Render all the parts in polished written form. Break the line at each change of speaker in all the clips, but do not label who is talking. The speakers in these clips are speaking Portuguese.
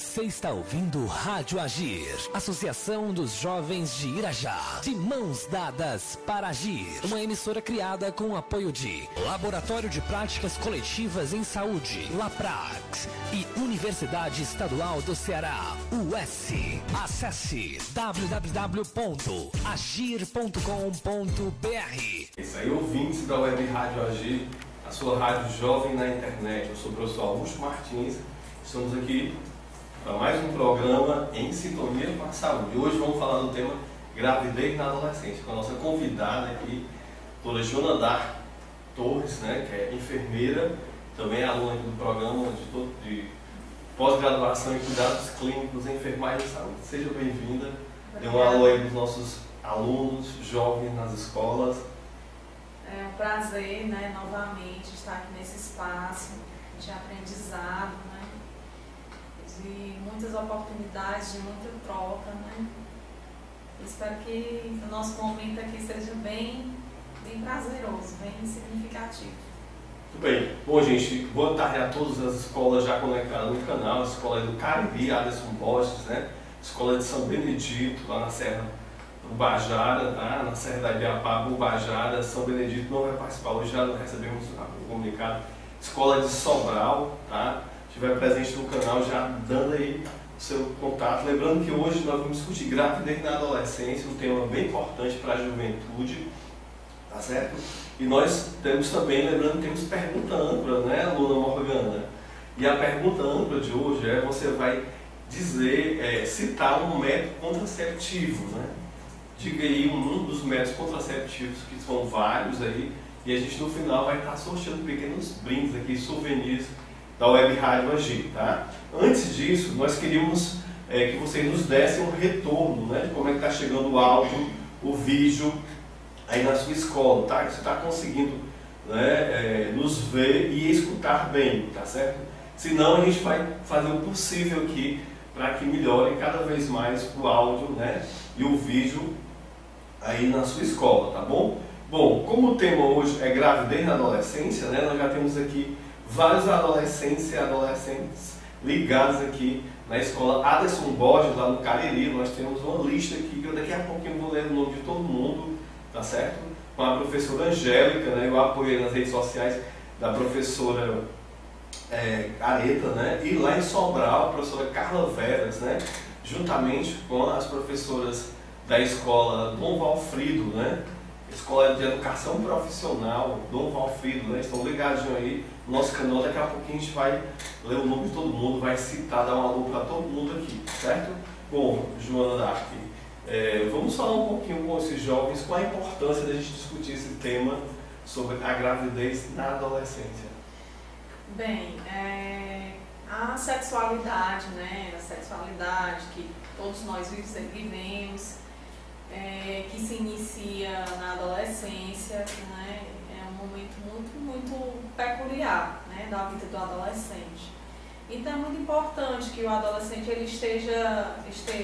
Você está ouvindo Rádio Agir, Associação dos Jovens de Irajá, de mãos dadas para agir. Uma emissora criada com o apoio de Laboratório de Práticas Coletivas em Saúde, LAPRAX, e Universidade Estadual do Ceará, UES. Acesse www.agir.com.br.
Isso aí, ouvintes da Web Rádio Agir, a sua rádio jovem na internet. Eu sou o professor Augusto Martins, estamos aqui para mais um programa em sintonia com a saúde. Hoje vamos falar do tema gravidez na adolescência, com a nossa convidada aqui, doutora Jonadar Torres, né, que é enfermeira, também é aluna aqui do programa de pós-graduação em cuidados clínicos em enfermagem e saúde. Seja bem-vinda, dê um alô aí para os nossos alunos, jovens nas escolas.
É um prazer, né, novamente estar aqui nesse espaço de aprendizado, né, de muitas oportunidades, de muita troca, né. Espero que o nosso momento aqui seja bem prazeroso, bem significativo.
Muito bem. Bom, gente, boa tarde a todas as escolas já conectadas no canal, a escola do Cariri, Aderson Borges, né, escola de São Benedito, lá na Serra Ubajara, tá? Na Serra da Ibiapaba, Ubajara, São Benedito não vai participar, hoje já recebemos o comunicado. Escola de Sobral, tá? Estiver presente no canal, já dando aí o seu contato. Lembrando que hoje nós vamos discutir gravidez na adolescência, um tema bem importante para a juventude, tá certo? E nós temos também, lembrando que temos pergunta âncora, né, Luna Morgana? E a pergunta âncora de hoje é, você vai dizer, citar um método contraceptivo, né? Diga aí um dos métodos contraceptivos, que são vários aí, e a gente no final vai estar sorteando pequenos brindes aqui, souvenirs da Web Rádio Agir, tá? Antes disso, nós queríamos que vocês nos dessem um retorno, né, de como é que está chegando o áudio, o vídeo aí na sua escola, tá? Que você está conseguindo, né, nos ver e escutar bem, tá certo? Senão a gente vai fazer o possível aqui para que melhore cada vez mais o áudio, né, e o vídeo aí na sua escola, tá bom? Bom, como o tema hoje é gravidez na adolescência, né, nós já temos aqui vários adolescentes e adolescentes ligados aqui na escola Aderson Borges, lá no Cariri. Nós temos uma lista aqui, que eu daqui a pouquinho vou ler o nome de todo mundo, tá certo? Com a professora Angélica, né, eu apoiei nas redes sociais da professora Areta, né, e lá em Sobral, a professora Carla Veras, né, juntamente com as professoras da escola Dom Valfrido, né, Escola de Educação Profissional Dom Valfrido, né, estão ligadinhos aí no nosso canal. Daqui a pouquinho a gente vai ler o nome de todo mundo, vai citar, dar um alô para todo mundo aqui, certo? Bom, Joana Dark, vamos falar um pouquinho com esses jovens, qual a importância da gente discutir esse tema sobre a gravidez na adolescência.
Bem, a sexualidade, né, a sexualidade que todos nós vivemos, que se inicia na adolescência, né, é um momento muito peculiar, né, da vida do adolescente. Então é muito importante que o adolescente ele esteja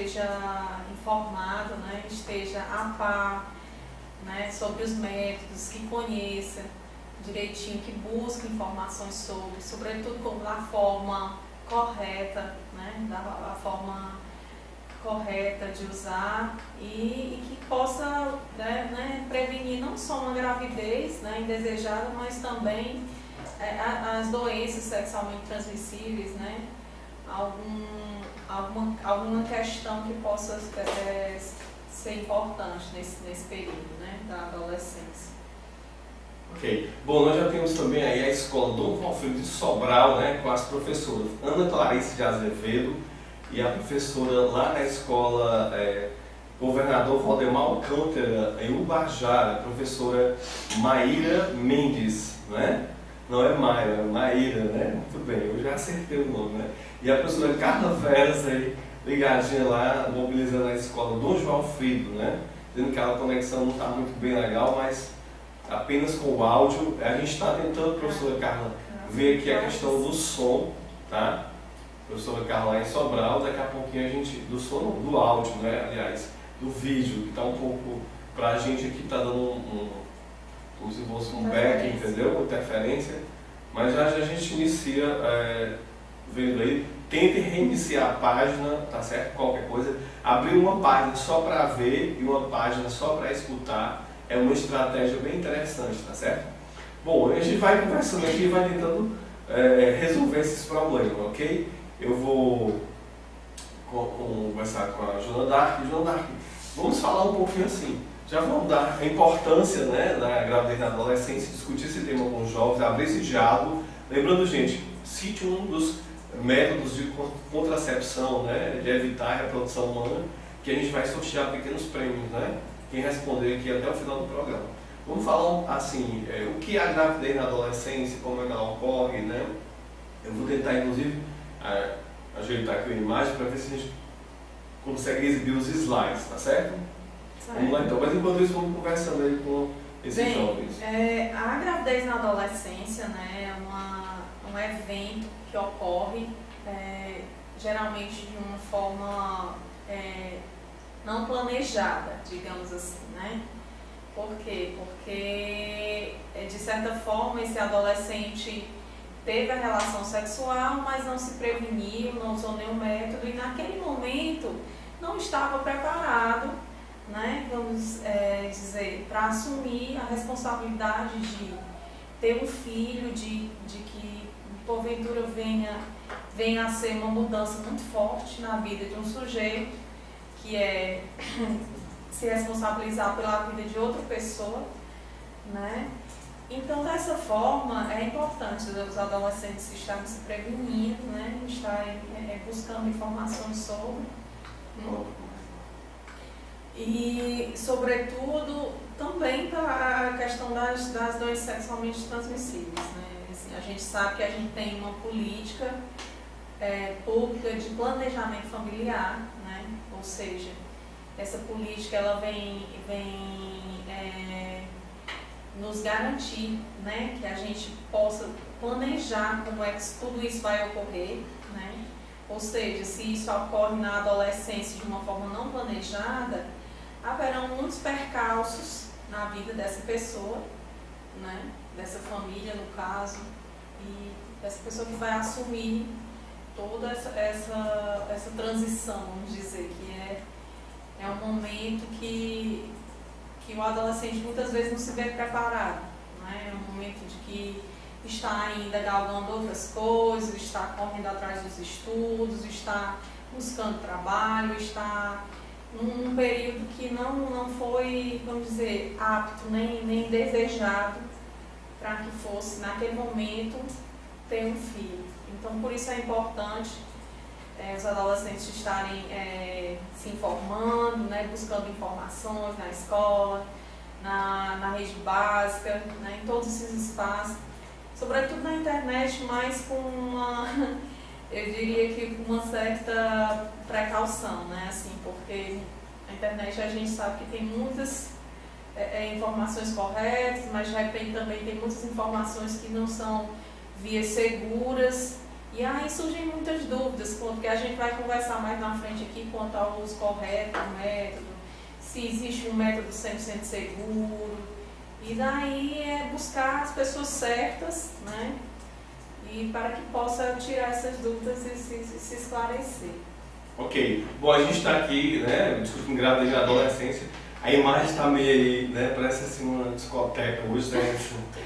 informado, né, esteja a par, né, sobre os métodos, que conheça direitinho, que busque informações sobretudo da forma correta, né, da forma correta de usar e que possa, né, prevenir não só uma gravidez, né, indesejada, mas também as doenças sexualmente transmissíveis, né, alguma questão que possa ser importante nesse período, né, da adolescência.
Ok. Bom, nós já temos também aí a escola Dom Valfrido de Sobral, né, com as professoras Ana Clarice de Azevedo e a professora lá na escola Governador Valdemar Alcântara, em Ubajara, a professora Maíra Mendes, né? Não é Maíra, é Maíra, né? Muito bem, eu já acertei o nome, né? E a professora Carla Veras aí, ligadinha lá, mobilizando a escola Dom João Frido, né? Dizendo que a conexão não está muito bem legal, mas apenas com o áudio. A gente está tentando, professora Carla, ver aqui a questão do som, tá? Professora Carla lá em Sobral, daqui a pouquinho a gente, do som, não, do áudio, né? Aliás, do vídeo, que está um pouco, para a gente aqui está dando como se fosse um back, entendeu? Interferência. Mas já a gente inicia vendo aí tente reiniciar a página, tá certo? Qualquer coisa. Abrir uma página só para ver e uma página só para escutar é uma estratégia bem interessante, tá certo? Bom, a gente vai conversando aqui e vai tentando resolver esses problemas, ok? Eu vou conversar com a Joana Dark. Joana Dark, vamos falar um pouquinho assim. Já vamos dar a importância, né, da gravidez na adolescência, discutir esse tema com os jovens, abrir esse diálogo. Lembrando, gente, cite um dos métodos de contracepção, né, de evitar a reprodução humana, que a gente vai sortear pequenos prêmios, né? Quem responder aqui até o final do programa. Vamos falar assim, o que é a gravidez na adolescência, como é que ela ocorre, né? Eu vou tentar, inclusive, ajeitar aqui a imagem para ver se a gente consegue exibir os slides, tá certo? Vamos lá então, mas enquanto isso vamos conversando aí com esses jovens.
A gravidez na adolescência, né, é um evento que ocorre geralmente de uma forma não planejada, digamos assim, né? Por quê? Porque, de certa forma, esse adolescente teve a relação sexual, mas não se preveniu, não usou nenhum método e naquele momento não estava preparado, né, vamos dizer, para assumir a responsabilidade de ter um filho, de que porventura venha a ser uma mudança muito forte na vida de um sujeito, que é se responsabilizar pela vida de outra pessoa, né? Então, dessa forma, é importante os adolescentes estarem se prevenindo, né, estarem buscando informações sobre. E, sobretudo, também para a questão das doenças sexualmente transmissíveis, né? Assim, a gente sabe que a gente tem uma política pública de planejamento familiar, né? Ou seja, essa política ela vem nos garantir, né, que a gente possa planejar como é que tudo isso vai ocorrer, né? Ou seja, se isso ocorre na adolescência de uma forma não planejada, haverão muitos percalços na vida dessa pessoa, né, dessa família no caso, e dessa pessoa que vai assumir toda essa transição, vamos dizer, que é um momento que o adolescente muitas vezes não se vê preparado, né? É um momento de que está ainda galgando outras coisas, está correndo atrás dos estudos, está buscando trabalho, está num período que não foi, vamos dizer, apto nem desejado para que fosse, naquele momento, ter um filho. Então, por isso é importante os adolescentes estarem se informando, né, buscando informações na escola, na rede básica, né, em todos esses espaços, sobretudo na internet, mas com eu diria que com uma certa precaução, né, assim, porque na internet a gente sabe que tem muitas informações corretas, mas de repente também tem muitas informações que não são vias seguras. E aí surgem muitas dúvidas, porque a gente vai conversar mais na frente aqui quanto ao uso correto do método, se existe um método 100% seguro, e daí buscar as pessoas certas, né, e para que possa tirar essas dúvidas e se esclarecer. Ok,
bom, a gente está aqui, né, discutindo gravidez na adolescência, a imagem está meio aí, né, parece assim uma discoteca hoje, né?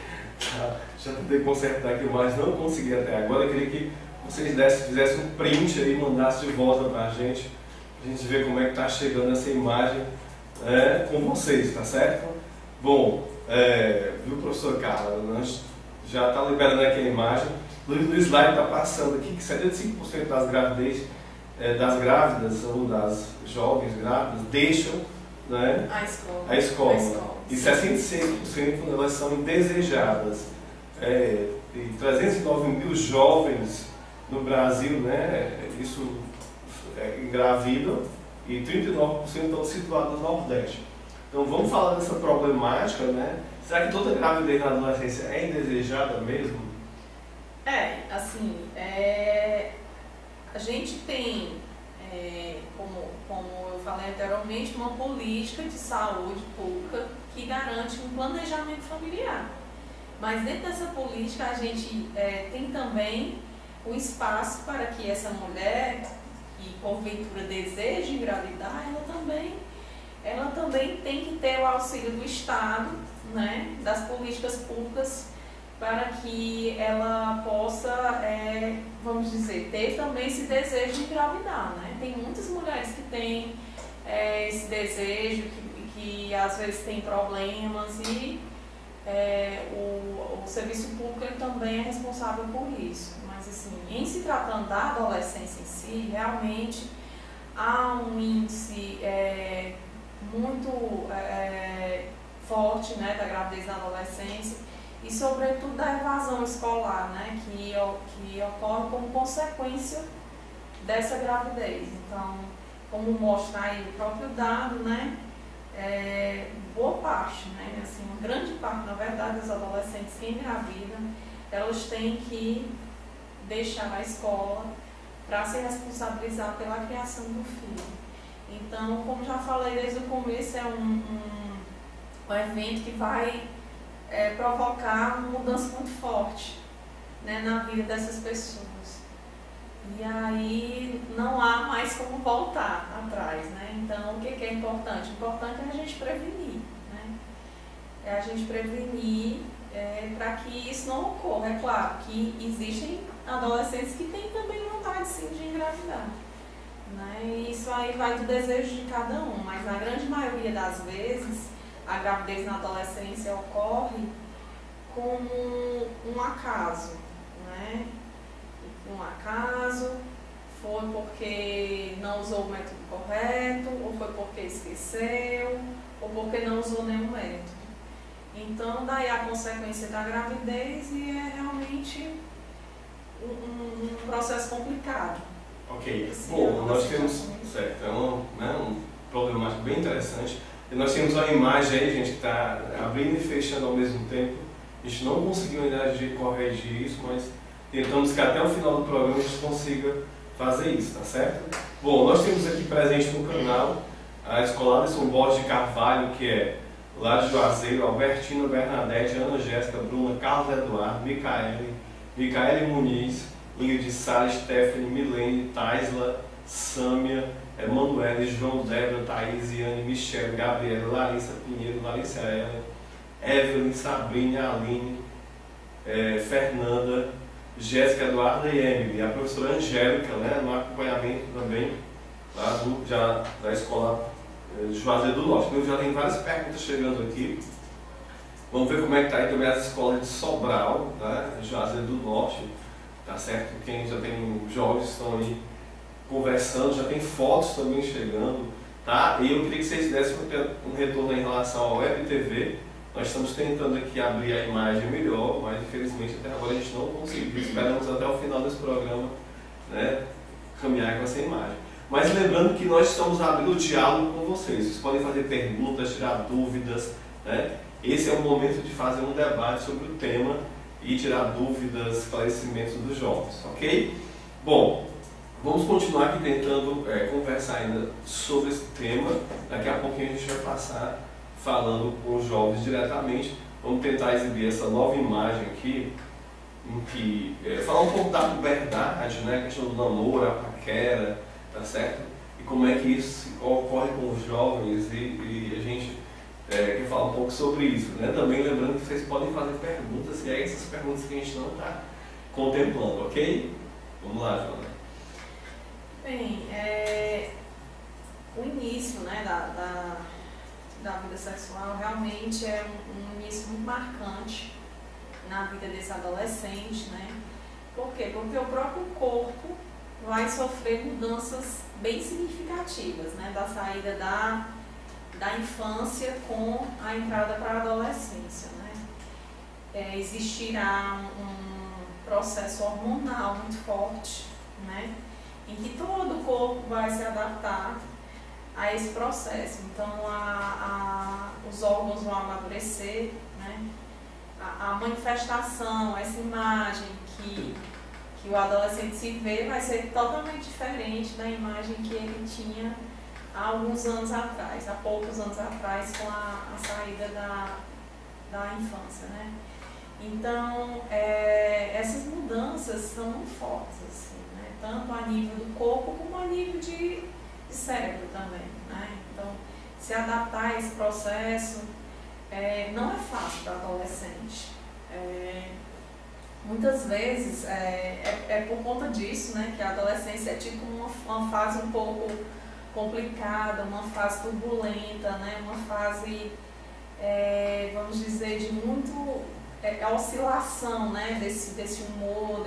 Já tentei consertar aqui, mas não consegui até agora. Eu queria que vocês fizessem um print aí e mandassem de volta para a gente ver como é que está chegando essa imagem com vocês, tá certo? Bom, viu, professor Carla, já está liberando aqui a imagem. No slide está passando aqui que 75% das gravidez, das grávidas ou das jovens grávidas deixam, né, a escola. E 66% elas são indesejadas. E 309 mil jovens no Brasil, né, isso engravidam, e 39% estão situados no Nordeste. Então vamos falar dessa problemática, né? Será que toda gravidez na adolescência é indesejada mesmo?
Assim, a gente tem, como eu falei anteriormente, uma política de saúde pública que garante um planejamento familiar. Mas dentro dessa política a gente tem também o espaço para que essa mulher, que porventura deseja engravidar, ela também tem que ter o auxílio do Estado, né, das políticas públicas, para que ela possa, vamos dizer, ter também esse desejo de engravidar, né? Tem muitas mulheres que têm esse desejo, que às vezes tem problemas e o serviço público ele também é responsável por isso. Mas assim, em se tratando da adolescência em si, realmente há um índice muito forte, né, da gravidez na adolescência e sobretudo da evasão escolar, né, que ocorre como consequência dessa gravidez. Então, como mostra aí o próprio dado, né, boa parte, né, assim, uma grande parte, na verdade, das adolescentes que engravidam, elas têm que deixar a escola para se responsabilizar pela criação do filho. Então, como já falei desde o começo, é um evento que vai provocar uma mudança muito forte, né, na vida dessas pessoas. E aí não há mais como voltar atrás, né? Então, o que é importante? O importante é a gente prevenir, né? É a gente prevenir para que isso não ocorra. É claro que existem adolescentes que têm também vontade, sim, de engravidar, né? E isso aí vai do desejo de cada um, mas na grande maioria das vezes, a gravidez na adolescência ocorre como um acaso, né? Um acaso, foi porque não usou o método correto, ou foi porque esqueceu, ou porque não usou nenhum método. Então, daí a consequência da gravidez e é realmente um processo complicado.
Ok. Bom, nós temos, certo, um problemático bem interessante. E nós temos uma imagem aí, gente, que está abrindo e fechando ao mesmo tempo. A gente não conseguiu ainda corrigir isso, mas tentamos que até o final do programa a gente consiga fazer isso, tá certo? Bom, nós temos aqui presente no canal a Escola Alisson Borges de Carvalho, que é lá de Juazeiro, Albertina, Bernadette, Ana Jéssica, Bruna, Carlos Eduardo, Micaele Muniz, Ingrid Salles, Stephanie, Milene, Taisla, Sâmia, Emanuele, João, Débora, Thaís, Iane, Michelle, Gabriela, Larissa Pinheiro, Larissa Ellen, Evelyn, Sabrina, Aline, Fernanda, Jéssica, Eduarda e Emily, a professora Angélica, né, no acompanhamento também lá da escola de Juazeiro do Norte. Eu já tenho várias perguntas chegando aqui. Vamos ver como é que está aí também as escolas de Sobral, tá, Juazeiro do Norte, tá certo? Quem já tem jovens que estão aí conversando, já tem fotos também chegando, tá? E eu queria que vocês dessem um retorno em relação ao Web TV. Nós estamos tentando aqui abrir a imagem melhor, mas infelizmente até agora a gente não conseguiu. Esperamos até o final desse programa, né, caminhar com essa imagem. Mas lembrando que nós estamos abrindo o diálogo com vocês. Vocês podem fazer perguntas, tirar dúvidas, né? Esse é o momento de fazer um debate sobre o tema e tirar dúvidas, esclarecimentos dos jovens, ok? Bom, vamos continuar aqui tentando conversar ainda sobre esse tema. Daqui a pouquinho a gente vai passar falando com os jovens diretamente. Vamos tentar exibir essa nova imagem aqui, em que falar um pouco da puberdade, né, a questão do namoro, a paquera, tá certo? E como é que isso ocorre com os jovens e a gente quer falar um pouco sobre isso, né? Também lembrando que vocês podem fazer perguntas, e é essas perguntas que a gente não está contemplando, ok? Vamos lá, Joana.
Bem, o início, né, da vida sexual realmente é um início muito marcante na vida desse adolescente, né? Por quê? Porque o próprio corpo vai sofrer mudanças bem significativas, né? Da saída da infância com a entrada para a adolescência, né? Existirá um processo hormonal muito forte, né? Em que todo o corpo vai se adaptar a esse processo. Então, os órgãos vão amadurecer, né? A manifestação, essa imagem que o adolescente se vê vai ser totalmente diferente da imagem que ele tinha há alguns anos atrás, há poucos anos atrás, com a saída da infância, né? Então, essas mudanças são muito fortes, assim, né? Tanto a nível do corpo como a nível de cérebro também, né? Então, se adaptar a esse processo não é fácil para adolescente. Muitas vezes é por conta disso, né, que a adolescência é tipo uma fase um pouco complicada, uma fase turbulenta, né, uma fase, vamos dizer, de muito oscilação, né, desse humor,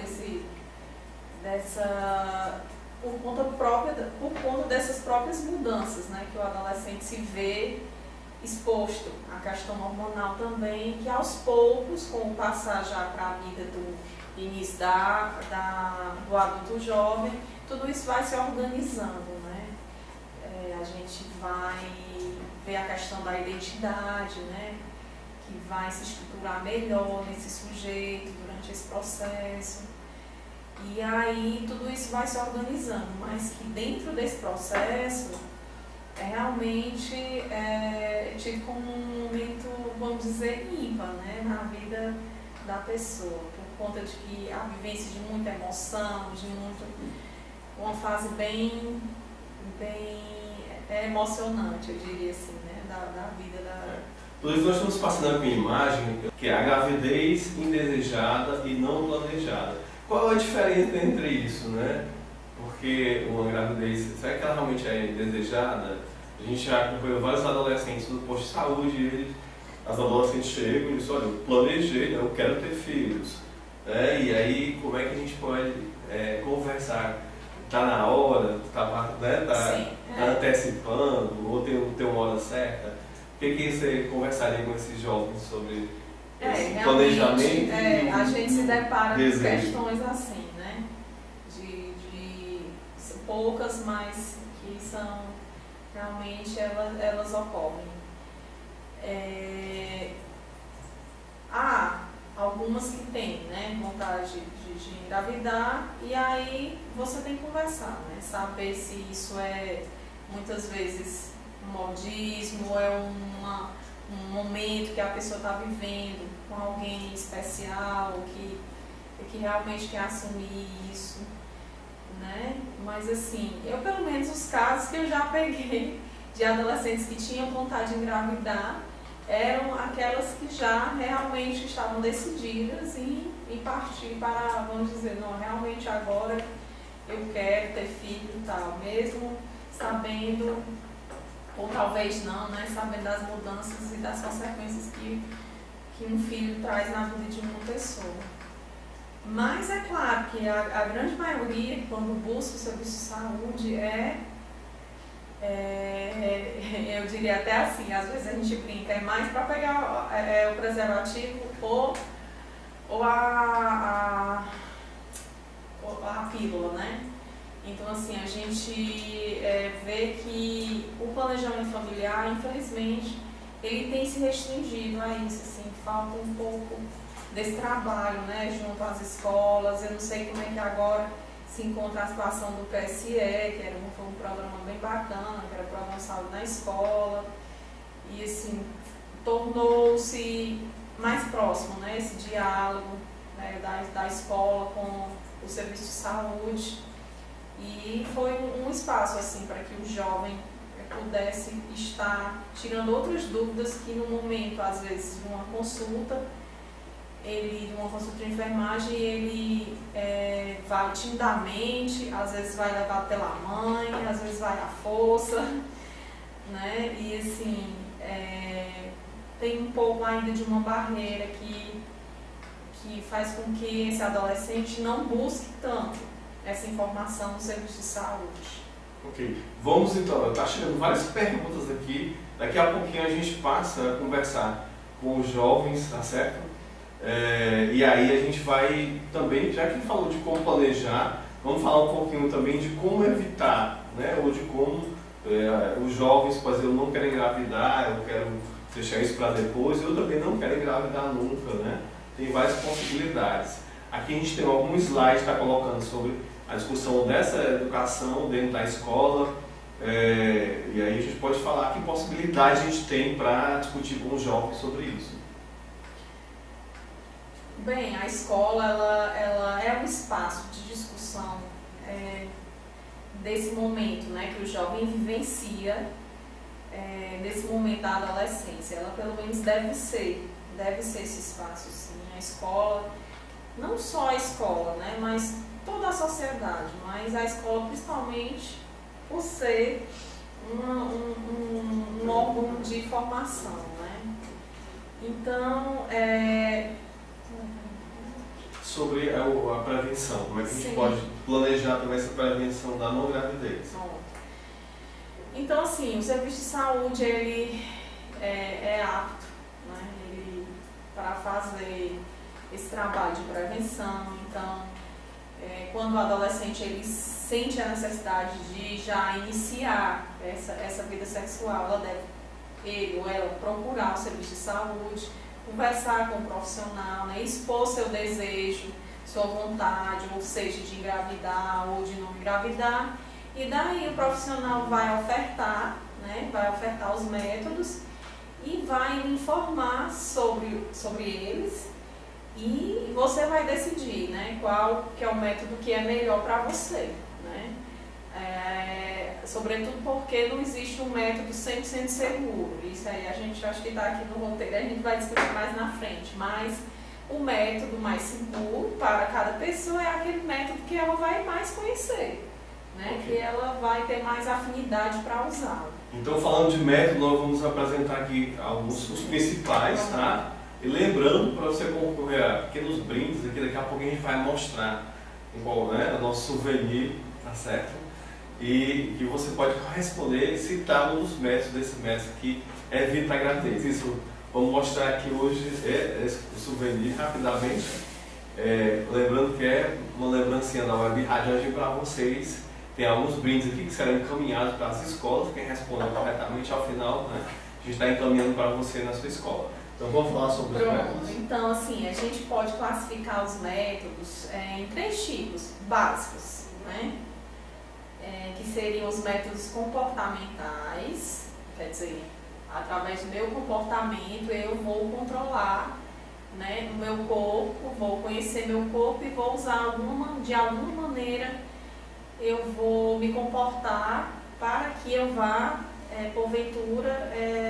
por conta dessas próprias mudanças, né, que o adolescente se vê exposto à questão hormonal também, que aos poucos, com o passar já para a vida do início do adulto jovem, tudo isso vai se organizando, né? A gente vai ver a questão da identidade, né? Que vai se estruturar melhor nesse sujeito durante esse processo. E aí tudo isso vai se organizando, mas que dentro desse processo realmente tipo um momento, vamos dizer, ímpar, né, na vida da pessoa, por conta de que a vivência de muita emoção, uma fase bem emocionante, eu diria assim, né, da vida da...
Por isso nós estamos passando aqui uma imagem que é a gravidez indesejada e não planejada. Qual é a diferença entre isso, né? Porque uma gravidez, será que ela realmente é indesejada? A gente já acompanhou vários adolescentes no posto de saúde, as adolescentes chegam e dizem, olha, eu planejei, eu quero ter filhos. E aí, como é que a gente pode conversar? Está na hora, está antecipando, ou tem uma hora certa? O que você conversaria com esses jovens sobre esse planejamento?
A gente se depara com questões assim, né? De poucas, mas que são realmente elas ocorrem. Há algumas que têm, né, vontade de engravidar, e aí você tem que conversar, né? Saber se isso é muitas vezes um modismo, é um momento que a pessoa está vivendo com alguém especial, que realmente quer assumir isso, né? Mas assim, eu pelo menos os casos que eu já peguei de adolescentes que tinham vontade de engravidar eram aquelas que já realmente estavam decididas em partir para, vamos dizer, não, realmente agora eu quero ter filho e tal, mesmo sabendo, ou talvez não, né, sabendo das mudanças e das consequências que um filho traz na vida de uma pessoa. Mas é claro que a grande maioria, quando busca o serviço de saúde, eu diria até assim, às vezes a gente brinca, é mais para pegar o preservativo ou a pílula, né? Então, assim, a gente vê que o planejamento familiar, infelizmente, ele tem se restringido a isso, assim, falta um pouco desse trabalho, né, junto às escolas. Eu não sei como é que agora se encontra a situação do PSE, que foi um programa bem bacana, que era o programa de saúde na escola, e assim, tornou-se mais próximo, né, esse diálogo, né, da escola com o serviço de saúde, e foi um espaço assim para que o jovem pudesse estar tirando outras dúvidas que no momento, às vezes, de uma consulta de enfermagem, ele vai timidamente, às vezes vai levar pela mãe, às vezes vai à força, né? E assim, tem um pouco ainda de uma barreira que faz com que esse adolescente não busque tanto essa informação no serviço de saúde.
Ok, vamos então, está chegando várias perguntas aqui, daqui a pouquinho a gente passa a conversar com os jovens, tá certo? E aí a gente vai também, já que falou de como planejar, vamos falar um pouquinho também de como evitar, né? Ou de como os jovens, por exemplo, não querem engravidar, eu quero deixar isso para depois, eu também não quero engravidar nunca, né? Tem várias possibilidades. Aqui a gente tem algum slide que está colocando sobre a discussão dessa educação dentro da escola, e aí a gente pode falar que possibilidade a gente tem para discutir com os jovens sobre isso.
Bem, a escola ela é um espaço de discussão desse momento, né, que o jovem vivencia nesse momento da adolescência. Ela pelo menos deve ser esse espaço, sim. A escola, não só a escola, né, mas toda a sociedade, mas a escola principalmente por ser um órgão de formação, né? Então,
sobre a prevenção, como é que a gente
sim,
pode planejar também essa prevenção da não gravidez?
Então, assim, o serviço de saúde, ele é apto, né, para fazer esse trabalho de prevenção. Então, quando o adolescente ele sente a necessidade de já iniciar essa vida sexual, ele ou ela procurar o serviço de saúde, conversar com o profissional, né, expor seu desejo, sua vontade, ou seja, de engravidar ou de não engravidar. E daí o profissional vai ofertar, né, vai ofertar os métodos e vai informar sobre eles, e você vai decidir, né, qual que é o método que é melhor para você, né? Sobretudo porque não existe um método 100% seguro. Isso aí a gente acho que está aqui no roteiro, a gente vai discutir mais na frente, mas o método mais seguro para cada pessoa é aquele método que ela vai mais conhecer, né? Okay. Que ela vai ter mais afinidade para usá-lo.
Então, falando de método, nós vamos apresentar aqui alguns os principais, tá? E lembrando para você concorrer a pequenos brindes, aqui daqui a pouco a gente vai mostrar igual, né, o nosso souvenir, tá certo? E que você pode corresponder e citar um dos métodos desse método que evita a gravidez. Isso vamos mostrar aqui hoje o souvenir rapidamente. Lembrando que é uma lembrancinha da Web Rádio para vocês. Tem alguns brindes aqui que serão encaminhados para as escolas. Quem responder corretamente ao final, né, a gente está encaminhando para você na sua escola. Então vamos falar sobre os métodos.
Então, assim, a gente pode classificar os métodos em 3 tipos básicos, né? Que seriam os métodos comportamentais, quer dizer, através do meu comportamento eu vou controlar, né, o meu corpo, vou conhecer meu corpo e vou usar de alguma maneira eu vou me comportar para que eu vá, porventura,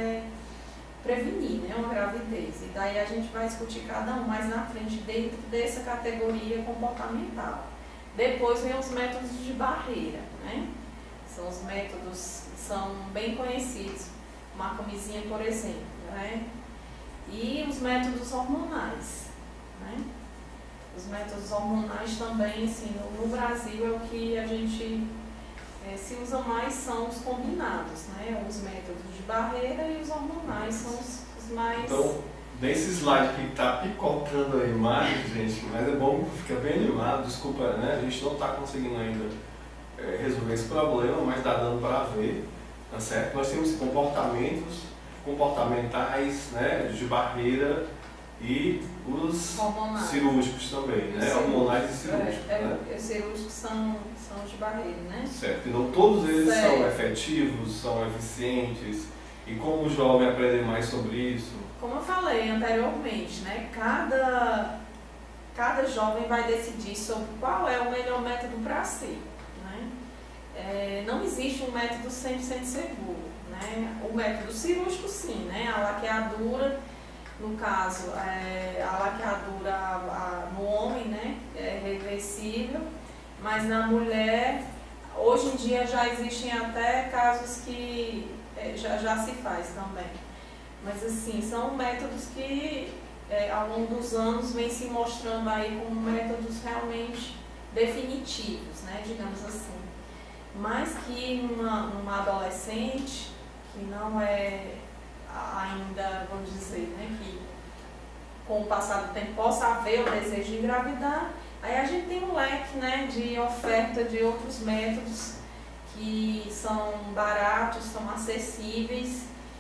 prevenir, né, uma gravidez. E daí a gente vai discutir cada um mais na frente dentro dessa categoria comportamental. Depois vem os métodos de barreira, né? São os métodos que são bem conhecidos, uma camisinha, por exemplo, né? E os métodos hormonais, né? Os métodos hormonais também, assim, no Brasil é o que a gente se usa mais, são os combinados, né? Os métodos de barreira e os hormonais são os mais...
Então, nesse slide que está picotando a imagem, gente, mas é bom, fica bem animado, desculpa, né? A gente não está conseguindo ainda resolver esse problema, mas está dando para ver, tá certo? Nós temos comportamentos comportamentais, né, de barreira e os hormonais. Cirúrgicos também, né? Hormonais e cirúrgicos.
Os cirúrgicos são os de barreira, né?
Certo, então todos eles são efetivos, são eficientes. E como o jovem aprender mais sobre isso?
Como eu falei anteriormente, né? Cada jovem vai decidir sobre qual é o melhor método para si, né? Não existe um método 100% seguro, né? O método cirúrgico, sim, né? A laqueadura, no caso, a laqueadura no homem, né, é reversível, mas na mulher, hoje em dia já existem até casos que já se faz também. Mas assim, são métodos que ao longo dos anos vêm se mostrando aí como métodos realmente definitivos, né, digamos assim. Mas que numa adolescente que não é ainda, vamos dizer, né, que com o passar do tempo possa haver o desejo de engravidar, aí a gente tem um leque, né, de oferta de outros métodos que são baratos, são acessíveis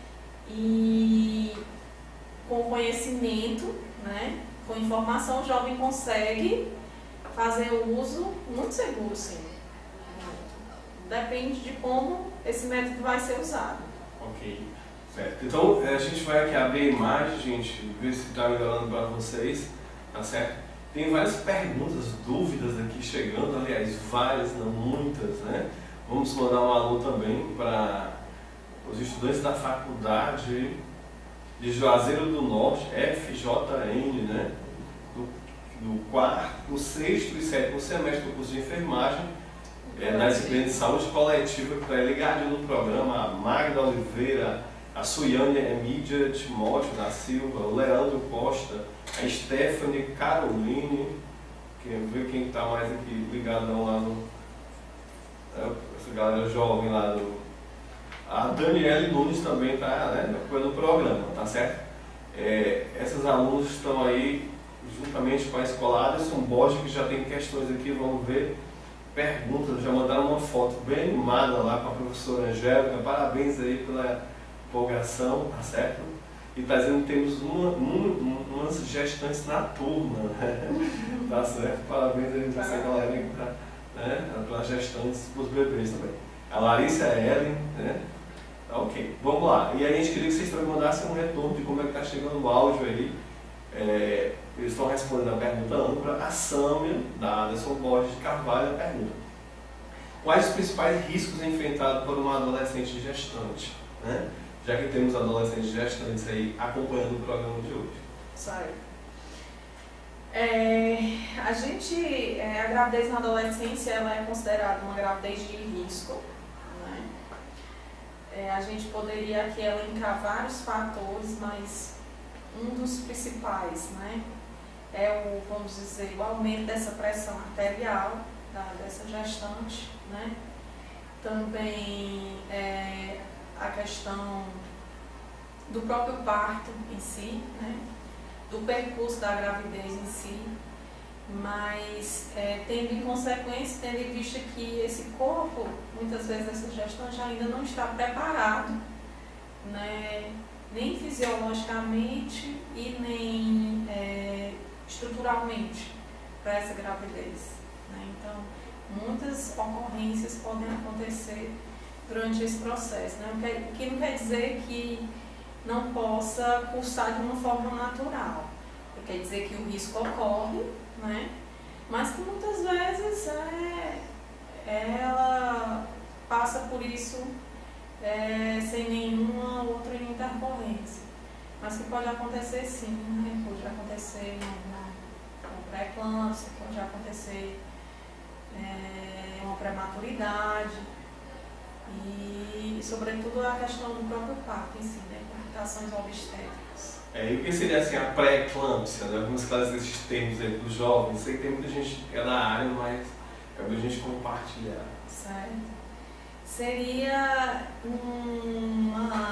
e com conhecimento, né, com informação, o jovem consegue fazer o uso muito seguro, sim. Depende de como esse método vai ser usado.
Ok. Certo. Então, a gente vai aqui abrir a imagem, gente, ver se está melhorando para vocês. tá certo? Tem várias perguntas, dúvidas aqui chegando, aliás, várias, não muitas, né? Vamos mandar um alô também para os estudantes da faculdade de Juazeiro do Norte, FJN, né? Do quarto, sexto e sétimo semestre do curso de enfermagem, da disciplina de saúde coletiva, que está ligadinho no programa, a Magda Oliveira, a Suiane Emídia Timóteo da Silva, o Leandro Costa, a Stephanie Caroline, quer ver quem está mais aqui ligadão lá no... essa galera jovem lá do... A Daniele Nunes também está, né, pelo programa, tá certo? Essas alunas estão aí juntamente com a escola Aderson Borges, que já tem questões aqui, vamos ver, perguntas, já mandaram uma foto bem animada lá com a professora Angélica, parabéns aí pela empolgação, tá certo? E está dizendo que temos umas gestantes na turma, né? Tá certo? Parabéns aí para essa galera que está, né, para as gestantes, para os bebês também. A Larissa Ellen, né? Tá, ok, vamos lá. E aí a gente queria que vocês também mandassem um retorno de como é que está chegando o áudio aí. Eles estão respondendo a pergunta âncora. A Sâmia, da Aderson Borges de Carvalho, pergunta: quais os principais riscos enfrentados por uma adolescente gestante? Né? Já que temos adolescentes gestantes aí acompanhando o programa de hoje.
Certo. A gravidez na adolescência ela é considerada uma gravidez de risco. Né? A gente poderia aqui elencar vários fatores, mas um dos principais, né, é vamos dizer, o aumento dessa pressão arterial dessa gestante, né? Também a questão do próprio parto em si, né? Do percurso da gravidez em si, mas tendo em consequência, tendo em vista que esse corpo, muitas vezes essa gestante ainda não está preparado, né? Nem fisiologicamente e nem estruturalmente para essa gravidez. Né? Então, muitas ocorrências podem acontecer durante esse processo. Né? O que não quer dizer que não possa cursar de uma forma natural. Quer dizer que o risco ocorre, né? Mas que muitas vezes ela passa por isso sem nenhuma outra intercorrência. Mas que pode acontecer sim, né? Pode acontecer uma pré-eclâmpsia, pode acontecer uma prematuridade e, sobretudo, a questão do próprio parto em si, né? Complicações obstétricas.
E o que seria assim a pré-eclâmpsia, né? Vamos esclarecer esses termos aí para os jovens. Sei que tem muita gente que é da área, mas é para a gente compartilhar.
Certo. Seria um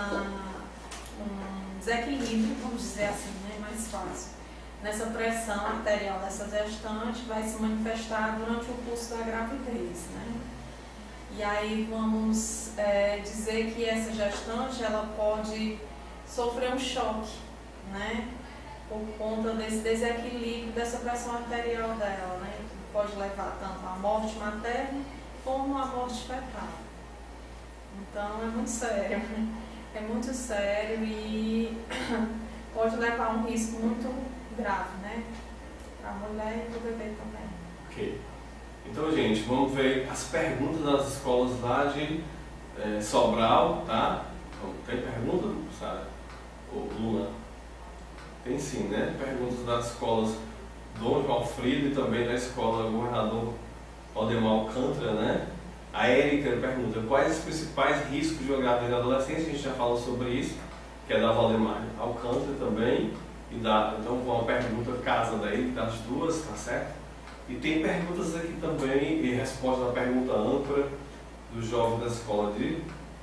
desequilíbrio, vamos dizer assim, né? Mais fácil. Nessa pressão arterial dessa gestante vai se manifestar durante o curso da gravidez, né? E aí vamos dizer que essa gestante ela pode sofrer um choque, né? Por conta desse desequilíbrio dessa pressão arterial dela, né? Que pode levar tanto à morte materna como à morte fetal. Então é muito sério, né? É muito sério e pode levar a um risco muito grave, né? Para a mulher e para o bebê também.
Ok. Então, gente, vamos ver as perguntas das escolas lá de Sobral, tá? Então, tem pergunta, Sara? Ou Luna? Tem sim, né? Perguntas das escolas Dom João Frido e também da escola Governador Valdemar Alcântara, né? A Érica pergunta: quais os principais riscos de uma gravidez na adolescência? A gente já falou sobre isso, que é da Valdemar Alcântara também. Então, uma pergunta casa daí, das duas, tá certo? E tem perguntas aqui também, e resposta da pergunta âncora do jovem da escola de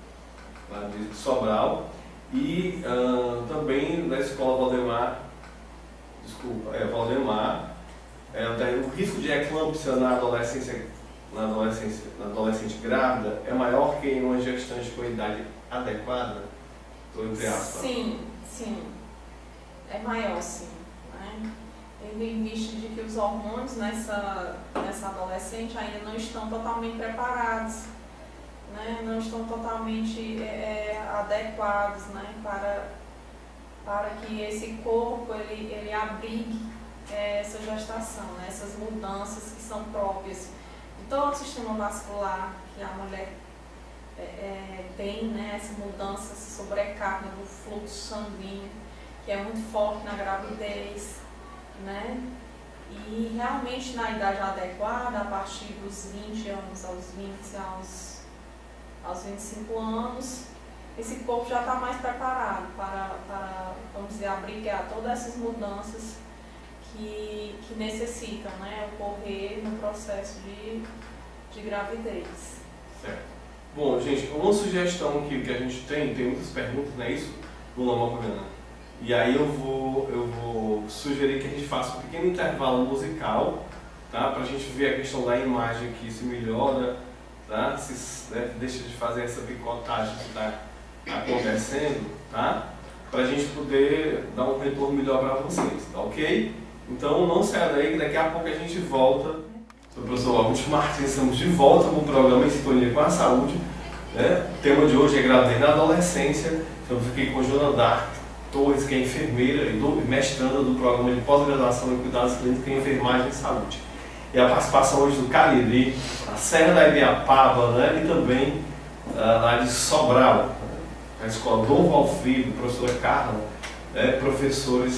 Sobral. E também da escola Valdemar, Valdemar, o risco de eclâmpsia na adolescente grávida é maior que em uma gestante com idade adequada? Estou entre aspas.
Sim, sim. É maior, sim. Né? Tendo em vista de que os hormônios nessa adolescente ainda não estão totalmente preparados, né? Não estão totalmente adequados, né? Para que esse corpo ele abrigue essa gestação, né? Essas mudanças que são próprias de todo o sistema vascular que a mulher tem, né? Essa mudança, essa sobrecarga do fluxo sanguíneo, que é muito forte na gravidez, né? E realmente na idade adequada, a partir dos 20 anos aos 20, aos 25 anos, esse corpo já está mais preparado para, vamos dizer, abrigar todas essas mudanças que necessitam, né, ocorrer no processo de gravidez.
Certo. Bom, gente, uma sugestão que a gente tem muitas perguntas, não é isso? No Lama. E aí eu vou sugerir que a gente faça um pequeno intervalo musical, tá? Para a gente ver a questão da imagem que se melhora, tá? Se deixa de fazer essa picotagem que está acontecendo, tá? Para a gente poder dar um retorno melhor para vocês, tá ok? Então não saia daí, que daqui a pouco a gente volta. Sou o professor Augusto Martins, estamos de volta no programa Em Sintonia com a Saúde, né? O tema de hoje é gravidez na adolescência. Estamos aqui com Joana Dark Torres, que é enfermeira e mestranda do programa de pós-graduação em cuidados clínicos e enfermagem e saúde. E a participação hoje do Cariri, a Serra da Ibiapaba, né? E também lá de Sobral, a escola Dom Valfrido, professora Carla, professora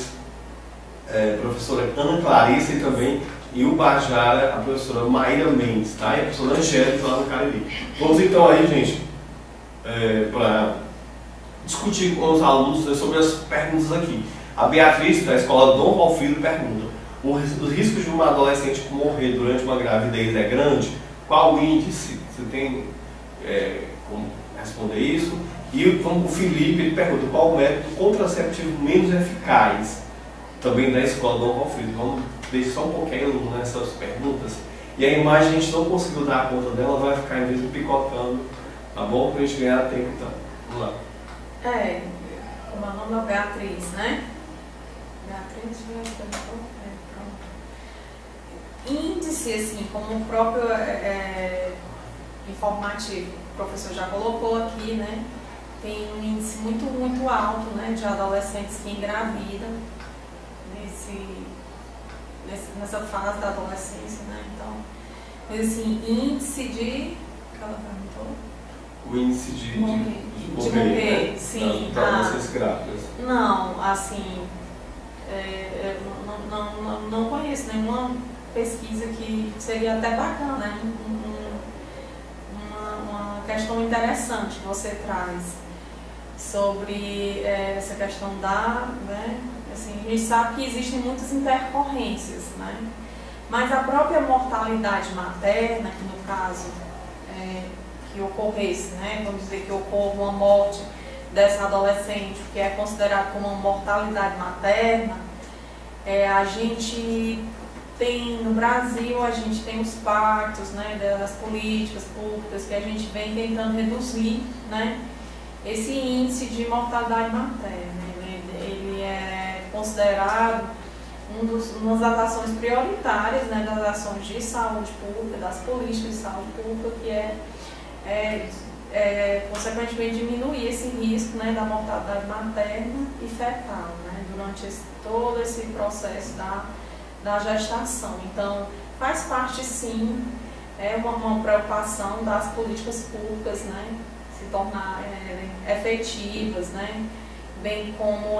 Ana Clarissa e também e o Bajara, a professora Maíra Mendes, tá? E a professora Angélica lá no Cariri. Vamos então aí, gente, para discutir com os alunos sobre as perguntas aqui. A Beatriz, da escola Dom Valfrido, pergunta: os riscos de uma adolescente morrer durante uma gravidez é grande? Qual o índice? Você tem como responder isso? E o Felipe ele pergunta: qual o método contraceptivo menos eficaz? Também da escola Dom Valfrido. Vamos deixar só um pouquinho nessas perguntas. E a imagem a gente não conseguiu dar conta dela, vai ficar em vez de picotando, tá bom? Para a gente ganhar tempo então. Vamos lá.
O meu nome é Beatriz, né? Beatriz, pronto. Índice, assim, como o próprio informativo, o professor já colocou aqui, né? Tem um índice muito, muito alto, né, de adolescentes que engravidam nessa fase da adolescência, né? Então, mas assim, índice de... Ela perguntou?
O índice de morrer,
né? Sim.
Para vocês grávidas.
Não, assim, eu não conheço nenhuma pesquisa que seria até bacana, né? Uma questão interessante que você traz sobre essa questão né? Assim, a gente sabe que existem muitas intercorrências, né? Mas a própria mortalidade materna, que no caso que ocorresse, né? Vamos dizer que ocorra uma morte dessa adolescente, que é considerado como uma mortalidade materna, a gente tem, no Brasil, a gente tem os pactos, né, das políticas públicas que a gente vem tentando reduzir, né, esse índice de mortalidade materna. Ele é considerado uma das ações prioritárias, né, das ações de saúde pública, das políticas de saúde pública, que consequentemente diminuir esse risco, né, da mortalidade materna e fetal, né, durante todo esse processo da gestação. Então, faz parte sim, uma preocupação das políticas públicas, né, se tornarem efetivas, né, bem como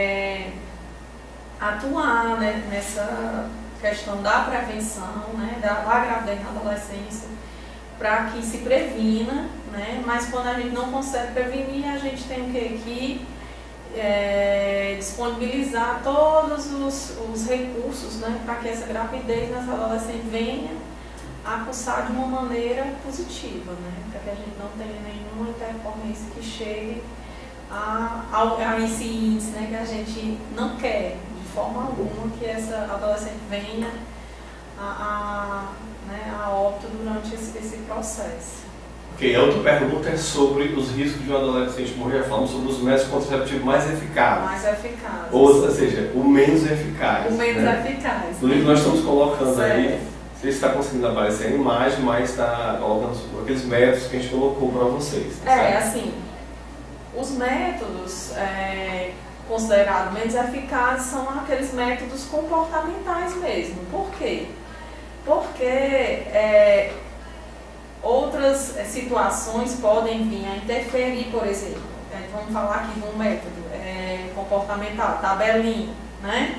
atuar, né, nessa questão da prevenção, né, da gravidez na adolescência, para que se previna, né, mas quando a gente não consegue prevenir, a gente tem que disponibilizar todos os recursos, né, para que essa gravidez nessa adolescente venha a cursar de uma maneira positiva, né, para que a gente não tenha nenhuma intercorrência que chegue a esse índice, né, que a gente não quer de forma alguma que essa adolescente venha a óbito durante esse processo.
Ok, a outra pergunta é sobre os riscos de um adolescente morrer. Já falamos sobre os métodos contraceptivos mais eficazes.
Mais eficazes.
Ou seja, o menos eficaz.
O menos eficaz.
No livro nós estamos colocando
certo.
aí, não sei se está conseguindo aparecer a imagem, mas está colocando aqueles métodos que a gente colocou para vocês.
Assim, os métodos considerados menos eficazes são aqueles métodos comportamentais mesmo. Por quê? Porque outras situações podem vir a interferir, por exemplo. Vamos falar aqui de um método comportamental, tabelinha, né?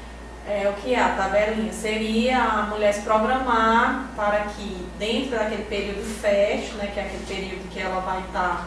O que é a tabelinha? Seria a mulher se programar para que dentro daquele período fértil, né, que é aquele período que ela vai estar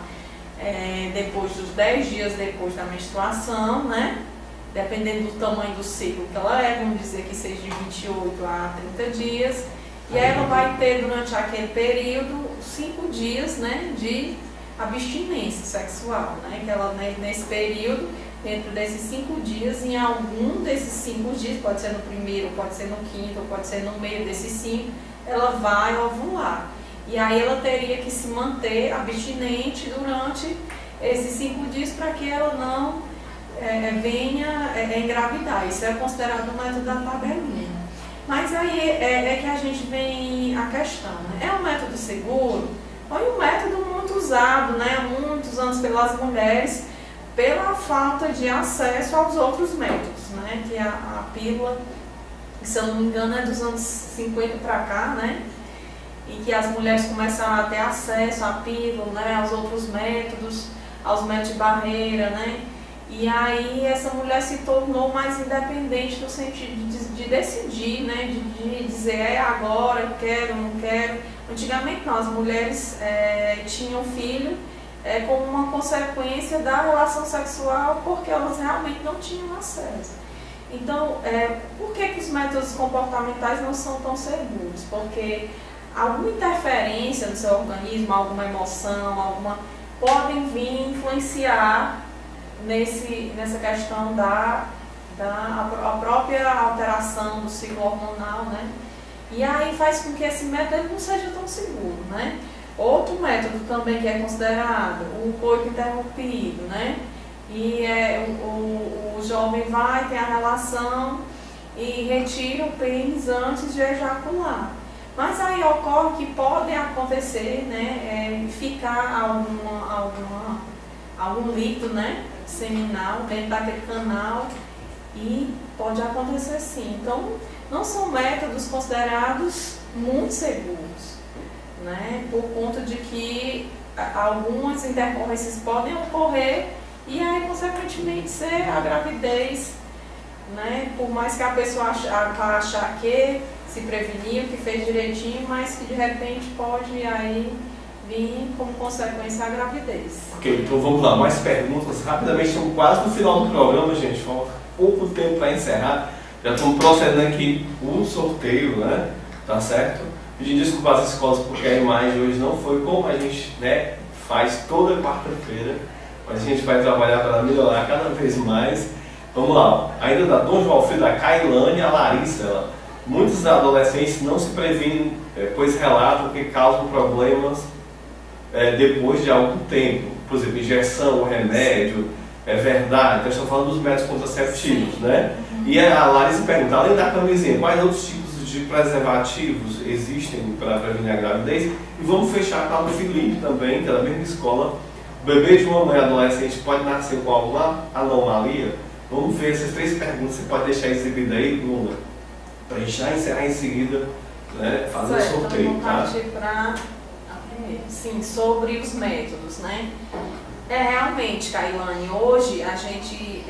depois dos 10 dias depois da menstruação, né? Dependendo do tamanho do ciclo que ela vamos dizer que seja de 28 a 30 dias, e aí ela vai ter durante aquele período 5 dias, né, de abstinência sexual, né? Que ela, nesse período, dentro desses 5 dias, em algum desses 5 dias, pode ser no primeiro, pode ser no quinto, pode ser no meio desses 5, ela vai ovular. E aí ela teria que se manter abstinente durante esses 5 dias para que ela não venha engravidar. Isso é considerado o método da tabelinha. Mas aí é que a gente vem a questão, né? É um método seguro? Foi um método muito usado, né, há muitos anos pelas mulheres, pela falta de acesso aos outros métodos, né, que a pílula, se eu não me engano, é dos anos 50 para cá, né, e que as mulheres começaram a ter acesso à pílula, né, aos outros métodos, aos métodos de barreira, né, e aí essa mulher se tornou mais independente no sentido de decidir, né, de dizer agora, eu quero, não quero. Antigamente não, as mulheres tinham filho como uma consequência da relação sexual porque elas realmente não tinham acesso. Então, por que os métodos comportamentais não são tão seguros? Porque alguma interferência no seu organismo, alguma emoção, podem vir influenciar nessa questão da própria alteração do ciclo hormonal, né? E aí faz com que esse método não seja tão seguro, né? Outro método também que é considerado o coito interrompido, né? E o jovem vai ter a relação e retira o pênis antes de ejacular. Mas aí ocorre que pode acontecer, né? Ficar algum líquido, né, seminal dentro daquele canal e pode acontecer sim. Então, não são métodos considerados muito seguros, né, por conta de que algumas intercorrências podem ocorrer e aí, consequentemente, ser a gravidez, né, por mais que a pessoa vá achar que se preveniu, que fez direitinho, mas que de repente pode aí vir como consequência a gravidez.
Ok, então vamos lá, mais perguntas rapidamente, estamos quase no final do programa, gente, falta pouco tempo para encerrar, já estamos procedendo aqui um sorteio, né, tá certo? Pedindo desculpa às escolas porque a imagem hoje não foi como a gente, né, faz toda quarta-feira, mas a gente vai trabalhar para melhorar cada vez mais. Vamos lá, ainda da Dom João Filho, da Cailane, a Larissa, muitos adolescentes não se previnem, pois relatam que causam problemas depois de algum tempo, por exemplo, injeção ou remédio, é verdade, então estão falando dos métodos contraceptivos, né? E a Larissa pergunta, além da camisinha, quais outros tipos de preservativos existem para prevenir a gravidez? E vamos fechar com a do Felipe também, que é da mesma escola. O bebê de uma mãe adolescente pode nascer com alguma anomalia? Vamos ver essas 3 perguntas, você pode deixar exibida aí, Luna, para a gente já encerrar em seguida, né, fazer o sorteio,
então vamos partir para a primeira. Sim, sobre os métodos, né? Realmente, Cailane, hoje a gente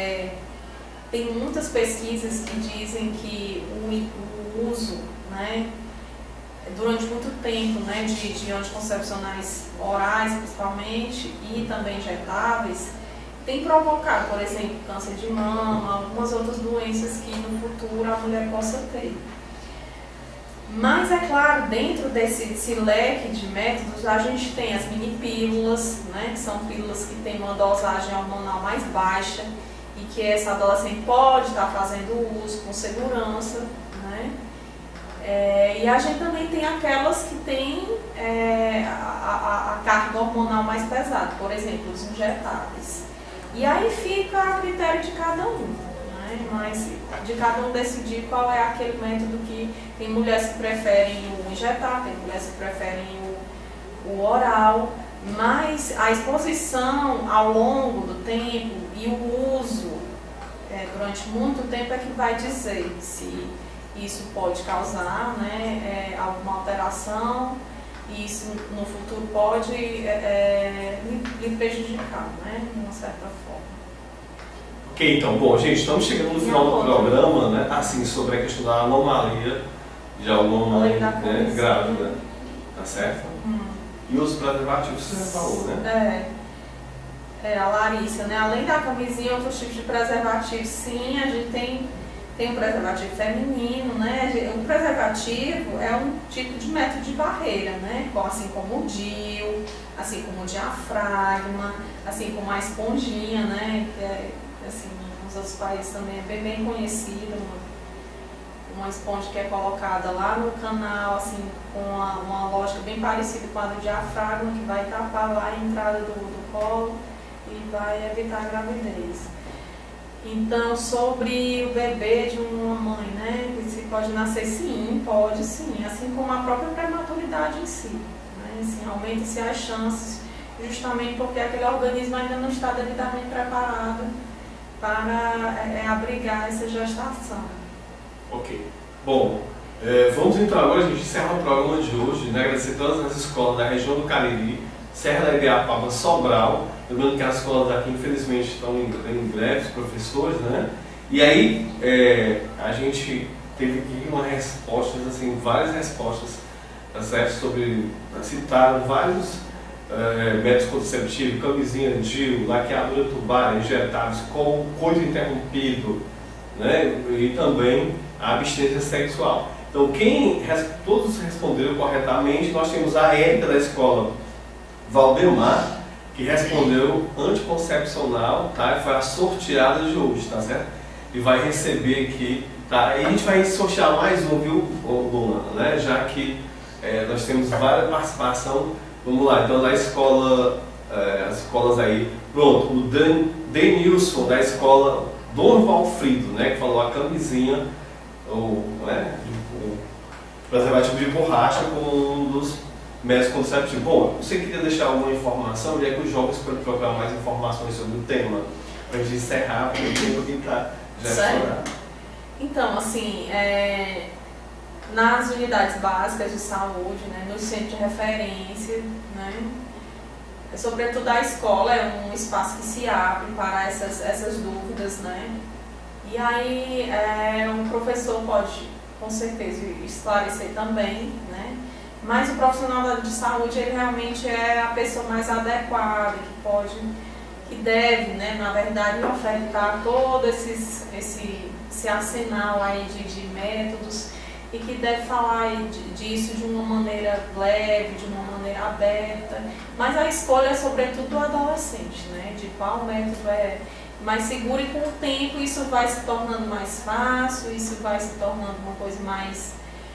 tem muitas pesquisas que dizem que o uso, né, durante muito tempo, né, de anticoncepcionais orais, principalmente, e também injetáveis, tem provocado, por exemplo, câncer de mama, algumas outras doenças que no futuro a mulher possa ter. Mas, é claro, dentro desse leque de métodos, a gente tem as mini pílulas, né, que são pílulas que têm uma dosagem hormonal mais baixa e que essa adolescente pode estar fazendo uso com segurança, né? E a gente também tem aquelas que têm a carga hormonal mais pesada, por exemplo, os injetáveis. E aí fica a critério de cada um, né? Mas de cada um decidir qual é aquele método que tem mulheres que preferem o injetável, tem mulheres que preferem o oral, Mas a exposição ao longo do tempo e o uso durante muito tempo é que vai dizer se isso pode causar, né, alguma alteração, e isso no futuro pode lhe prejudicar, né, de uma certa forma.
Ok, então, bom, gente, estamos chegando no final do programa, né, assim, sobre a questão da anomalia de alguma mãe, né, grávida, tá certo? E os preservativos você já falou, né? A Larissa, né? Além da camisinha, outros tipos de preservativos, sim, a gente tem um preservativo feminino, né? O preservativo é um tipo de método de barreira, né? Assim como o DIU, assim como o diafragma, assim como a esponjinha, né? Que assim, nos outros países também é bem conhecido, uma esponja que é colocada lá no canal, assim, com uma lógica bem parecida com a do diafragma, que vai tapar lá a entrada do colo e vai evitar a gravidez. Então, sobre o bebê de uma mãe, né, se pode nascer, sim, pode sim, assim como a própria prematuridade em si, né, assim, aumenta-se as chances, justamente porque aquele organismo ainda não está devidamente preparado para abrigar essa gestação. Ok. Bom, vamos entrar agora, a gente encerra o programa de hoje, né? Agradecer todas as escolas da região do Cariri, Serra da Ibiapaba, Sobral. Lembrando que as escolas aqui, infelizmente, estão em greve, os professores, né? E aí, a gente teve aqui umas respostas, assim, várias respostas, tá certo? Citaram vários métodos contraceptivos, camisinha, DIU, laqueadura tubar, injetáveis, coito interrompido, né? E também a abstinência sexual. Então, todos responderam corretamente. Nós temos a Érica da escola Valdemar, que respondeu anticoncepcional, tá? Foi a sorteada de hoje, tá certo? E vai receber aqui, tá? E a gente vai sortear mais um, viu, Luna, né? Já que nós temos várias participação. Vamos lá, então da escola, as escolas aí, pronto, o Denilson da escola Dom Valfrido, né? Que falou a camisinha, o preservativo de borracha como um dos métodos contraceptivos. Bom, você queria deixar alguma informação, onde é que os jovens podem procurar mais informações sobre o tema? Para a gente encerrar, porque o tempo aqui está já estourado.
Então, assim, nas unidades básicas de saúde, né, no centro de referência, né, sobretudo a escola é um espaço que se abre para essas dúvidas, né? E aí um professor pode, com certeza, esclarecer também, né? Mas o profissional de saúde, ele realmente é a pessoa mais adequada, que deve, né, na verdade, ofertar todo esse arsenal aí de métodos e que deve falar disso de uma maneira leve, de uma maneira aberta. Mas a escolha é sobretudo do adolescente, né? De qual método é mais seguro, e com o tempo isso vai se tornando mais fácil, isso vai se tornando uma coisa mais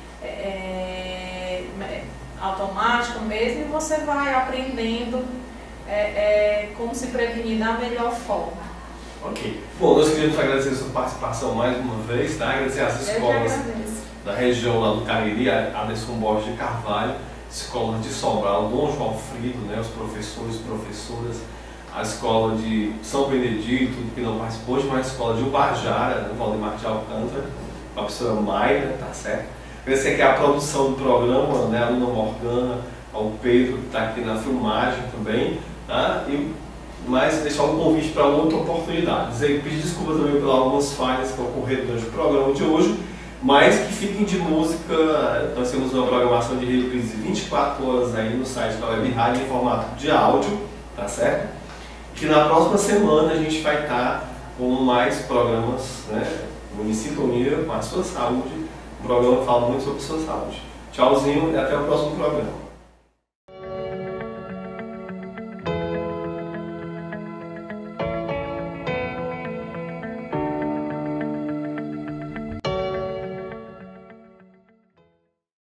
automática mesmo, e você vai aprendendo como se prevenir da melhor forma.
Ok. Bom, nós queríamos agradecer a sua participação mais uma vez, tá? Agradecer às escolas da região lá do Cariri, Aderson Borges de Carvalho, escola de Sobral, Dom João Frido, né, os professores e professoras, a escola de São Benedito, que não participou hoje, mas a escola de Ubajara, né, Valdemar de Alcântara, a professora Mayra, tá certo? Agradecer aqui a produção do programa, né, a Luna Morgana, ao Pedro, que está aqui na filmagem também, tá? Mas deixar um convite para outra oportunidade. Pedir desculpa também pelas algumas falhas que ocorreram durante o programa de hoje, mas que fiquem de música. Nós temos uma programação de reprise 24 horas aí no site da Web Rádio em formato de áudio, tá certo? Que na próxima semana a gente vai estar com mais programas, né, em sintonia com a sua saúde. O programa fala muito sobre a sua saúde. Tchauzinho e até o próximo programa.